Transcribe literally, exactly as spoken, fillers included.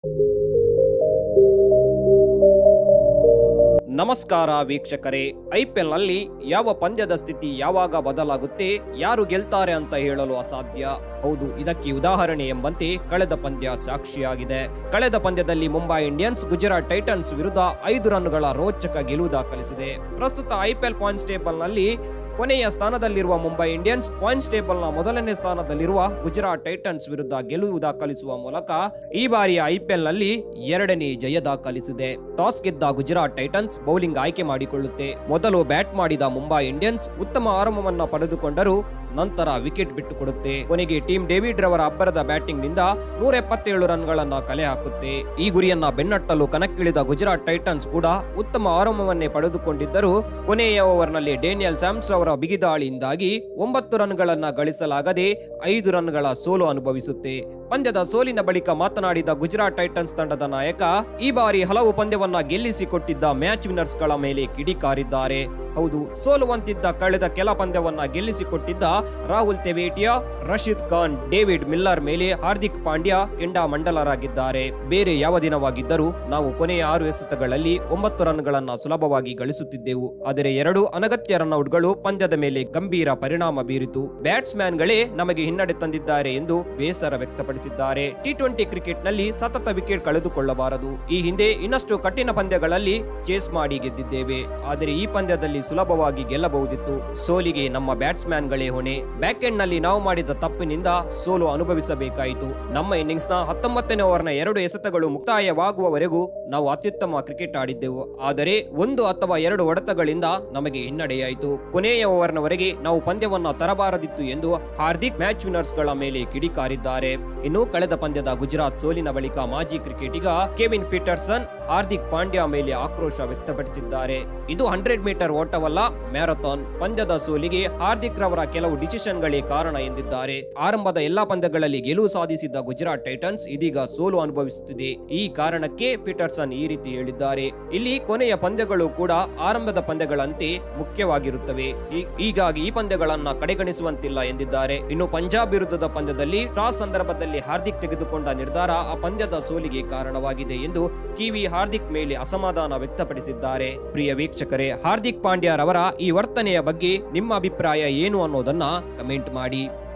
ನಮಸ್ಕಾರ ವೀಕ್ಷಕರೇ, ಐಪಿಎಲ್ ನಲ್ಲಿ ಯಾವ ಪಂದ್ಯದ ಸ್ಥಿತಿ ಯಾವಾಗ ಬದಲಾಗುತ್ತೆ, ಯಾರು ಗೆಲ್ತಾರೆ ಅಂತ ಹೇಳಲು ಅಸಾಧ್ಯ. ಹೌದು, ಇದಕ್ಕೆ ಉದಾಹರಣೆ ಎಂಬಂತೆ ಕಳೆದ ಪಂದ್ಯ ಸಾಕ್ಷಿಯಾಗಿದೆ. ಕಳೆದ ಪಂದ್ಯದಲ್ಲಿ ಮುಂಬೈ ಇಂಡಿಯನ್ಸ್ ಗುಜರಾತ್ ಟೈಟನ್ಸ್ ವಿರುದ್ಧ ಐದು ರನ್ಗಳ ರೋಚಕ ಗೆಲುವು ದಾಖಲಿಸಿದೆ. ಪ್ರಸ್ತುತ ಐಪಿಎಲ್ ಪಾಯಿಂಟ್ಸ್ ಟೇಬಲ್ ನಲ್ಲಿ ಕೊನೆಯ ಸ್ಥಾನದಲ್ಲಿರುವ ಮುಂಬೈ ಇಂಡಿಯನ್ಸ್ ಪಾಯಿಂಟ್ಸ್ ಟೇಬಲ್ ನ ಮೊದಲನೇ ಸ್ಥಾನದಲ್ಲಿರುವ ಗುಜರಾತ್ ಟೈಟನ್ಸ್ ವಿರುದ್ಧ ಗೆಲುವು ದಾಖಲಿಸುವ ಮೂಲಕ ಈ ಬಾರಿಯ ಐಪಿಎಲ್ ನಲ್ಲಿ ಎರಡನೇ ಜಯ ದಾಖಲಿಸಿದೆ. ಟಾಸ್ ಗೆದ್ದ ಗುಜರಾತ್ ಟೈಟನ್ಸ್ ಬೌಲಿಂಗ್ ಆಯ್ಕೆ ಮಾಡಿಕೊಳ್ಳುತ್ತೆ. ಮೊದಲು ಬ್ಯಾಟ್ ಮಾಡಿದ ಮುಂಬೈ ಇಂಡಿಯನ್ಸ್ ಉತ್ತಮ ಆರಂಭವನ್ನ ಪಡೆದುಕೊಂಡರೂ ನಂತರ ವಿಕೆಟ್ ಬಿಟ್ಟುಕೊಡುತ್ತೆ. ಕೊನೆಗೆ ಟೀಮ್ ಡೇವಿಡ್ ರವರ ಅಬ್ಬರದ ಬ್ಯಾಟಿಂಗ್ ನಿಂದ ನೂರ ಎಪ್ಪತ್ತೇಳು ರನ್ಗಳನ್ನ ಕಲೆ ಹಾಕುತ್ತೆ. ಈ ಗುರಿಯನ್ನ ಬೆನ್ನಟ್ಟಲು ಕಣಕ್ಕಿಳಿದ ಗುಜರಾತ್ ಟೈಟನ್ಸ್ ಕೂಡ ಉತ್ತಮ ಆರಂಭವನ್ನೇ ಪಡೆದುಕೊಂಡಿದ್ದರೂ ಕೊನೆಯ ಓವರ್ನಲ್ಲಿ ಡೇನಿಯಲ್ ಸ್ಯಾಮ್ಸ್ ಅವರ ಬಿಗಿದಾಳಿಯಿಂದಾಗಿ ಒಂಬತ್ತು ರನ್ಗಳನ್ನ ಗಳಿಸಲಾಗದೆ ಐದು ರನ್ಗಳ ಸೋಲು ಅನುಭವಿಸುತ್ತೆ. ಪಂದ್ಯದ ಸೋಲಿನ ಬಳಿಕ ಮಾತನಾಡಿದ ಗುಜರಾತ್ ಟೈಟನ್ಸ್ ತಂಡದ ನಾಯಕ, ಈ ಬಾರಿ ಹಲವು ಪಂದ್ಯವನ್ನ ಗೆಲ್ಲಿಸಿಕೊಟ್ಟಿದ್ದ ಮ್ಯಾಚ್ ವಿನ್ನರ್ಸ್ ಗಳ ಮೇಲೆ ಕಿಡಿಕಾರಿದ್ದಾರೆ. ಹೌದು, ಸೋಲುವಂತಿದ್ದ ಕಳೆದ ಕೆಲ ಪಂದ್ಯವನ್ನ ಗೆಲ್ಲಿಸಿಕೊಟ್ಟಿದ್ದ ರಾಹುಲ್ ತೆವೇಟಿಯಾ, ರಶೀದ್ ಖಾನ್, ಡೇವಿಡ್ ಮಿಲ್ಲರ್ ಮೇಲೆ ಹಾರ್ದಿಕ್ ಪಾಂಡ್ಯ ಕೆಂಡಾಮಂಡಲರಾಗಿದ್ದಾರೆ. ಬೇರೆ ಯಾವ ದಿನವಾಗಿದ್ದರೂ ನಾವು ಕೊನೆಯ ಆರು ಎಸೆತಗಳಲ್ಲಿ ಒಂಬತ್ತು ರನ್ಗಳನ್ನ ಸುಲಭವಾಗಿ ಗಳಿಸುತ್ತಿದ್ದೆವು. ಆದರೆ ಎರಡು ಅನಗತ್ಯ ರನ್ಔಟ್ಗಳು ಪಂದ್ಯದ ಮೇಲೆ ಗಂಭೀರ ಪರಿಣಾಮ ಬೀರಿತು. ಬ್ಯಾಟ್ಸ್ಮನ್ ಗಳೇ ನಮಗೆ ಹಿನ್ನಡೆ ತಂದಿದ್ದಾರೆ ಎಂದು ಬೇಸರ ವ್ಯಕ್ತಪಡಿಸಿದ್ದಾರೆ. ಟಿ ಟ್ವೆಂಟಿ ಕ್ರಿಕೆಟ್ ನಲ್ಲಿ ಸತತ ವಿಕೆಟ್ ಕಳೆದುಕೊಳ್ಳಬಾರದು. ಈ ಹಿಂದೆ ಇನ್ನಷ್ಟು ಕಠಿಣ ಪಂದ್ಯಗಳಲ್ಲಿ ಚೇಸ್ ಮಾಡಿ ಗೆದ್ದಿದ್ದೇವೆ. ಆದರೆ ಈ ಪಂದ್ಯದಲ್ಲಿ ಸುಲಭವಾಗಿ ಗೆಲ್ಲಬಹುದಿತ್ತು. ಸೋಲಿಗೆ ನಮ್ಮ ಬ್ಯಾಟ್ಸ್ಮನ್ ಗಳೇ ಹೊಣೆ. ಬ್ಯಾಕ್ ಎಂಡ್ ನಲ್ಲಿ ನಾವು ಮಾಡಿದ ತಪ್ಪಿನಿಂದ ಸೋಲು ಅನುಭವಿಸಬೇಕಾಯಿತು. ನಮ್ಮ ಇನ್ನಿಂಗ್ಸ್ ನ ಹತ್ತೊಂಬತ್ತನೇ ಓವರ್ ನ ಎರಡು ಎಸೆತಗಳು ಮುಕ್ತಾಯವಾಗುವವರೆಗೂ ನಾವು ಅತ್ಯುತ್ತಮ ಕ್ರಿಕೆಟ್ ಆಡಿದ್ದೆವು. ಆದರೆ ಒಂದು ಅಥವಾ ಎರಡು ಹೊಡೆತಗಳಿಂದ ನಮಗೆ ಹಿನ್ನಡೆಯಾಯಿತು. ಕೊನೆಯ ಓವರ್ ನವರೆಗೆ ನಾವು ಪಂದ್ಯವನ್ನ ತರಬಾರದಿತ್ತು ಎಂದು ಹಾರ್ದಿಕ್ ಮ್ಯಾಚ್ ವಿನ್ನರ್ಸ್ ಗಳ ಮೇಲೆ ಕಿಡಿಕಾರಿದ್ದಾರೆ. ಇನ್ನು ಕಳೆದ ಪಂದ್ಯದ ಗುಜರಾತ್ ಸೋಲಿನ ಬಳಿಕ ಮಾಜಿ ಕ್ರಿಕೆಟಿಗ ಕೆವಿನ್ ಪೀಟರ್ಸನ್ ಹಾರ್ದಿಕ್ ಪಾಂಡ್ಯ ಮೇಲೆ ಆಕ್ರೋಶ ವ್ಯಕ್ತಪಡಿಸಿದ್ದಾರೆ. ಇದು ಹಂಡ್ರೆಡ್ ಮೀಟರ್ ಓಟವಲ್ಲ, ಮ್ಯಾರಥಾನ್. ಪಂದ್ಯದ ಸೋಲಿಗೆ ಹಾರ್ದಿಕ್ ರವರ ಕೆಲವು ಡಿಸಿಷನ್ ಗಳೇ ಕಾರಣ ಎಂದಿದ್ದಾರೆ. ಆರಂಭದ ಎಲ್ಲಾ ಪಂದ್ಯಗಳಲ್ಲಿ ಗೆಲುವು ಸಾಧಿಸಿದ್ದ ಗುಜರಾತ್ ಟೈಟನ್ಸ್ ಇದೀಗ ಸೋಲು ಅನುಭವಿಸುತ್ತಿದೆ. ಈ ಕಾರಣಕ್ಕೆ ಪೀಟರ್ಸನ್ ಈ ರೀತಿ ಹೇಳಿದ್ದಾರೆ. ಇಲ್ಲಿ ಕೊನೆಯ ಪಂದ್ಯಗಳು ಕೂಡ ಆರಂಭದ ಪಂದ್ಯಗಳಂತೆ ಮುಖ್ಯವಾಗಿರುತ್ತವೆ. ಹೀಗಾಗಿ ಈ ಪಂದ್ಯಗಳನ್ನ ಕಡೆಗಣಿಸುವಂತಿಲ್ಲ ಎಂದಿದ್ದಾರೆ. ಇನ್ನು ಪಂಜಾಬ್ ವಿರುದ್ಧದ ಪಂದ್ಯದಲ್ಲಿ ಟಾಸ್ ಸಂದರ್ಭದಲ್ಲಿ ಹಾರ್ದಿಕ್ ತೆಗೆದುಕೊಂಡ ನಿರ್ಧಾರ ಆ ಪಂದ್ಯದ ಸೋಲಿಗೆ ಕಾರಣವಾಗಿದೆ ಎಂದು ಕಿವಿ ಹಾರ್ದಿಕ್ ಮೇಲೆ ಅಸಮಾಧಾನ ವ್ಯಕ್ತಪಡಿಸಿದ್ದಾರೆ. ಪ್ರಿಯ ವೀಕ್ಷಕರೇ, ಹಾರ್ದಿಕ್ ಪಾಂಡ್ಯ ರವರ ಈ ವರ್ತನೆಯ ಬಗ್ಗೆ ನಿಮ್ಮ ಅಭಿಪ್ರಾಯ ಏನು ಅನ್ನೋದನ್ನ ಕಮೆಂಟ್ ಮಾಡಿ.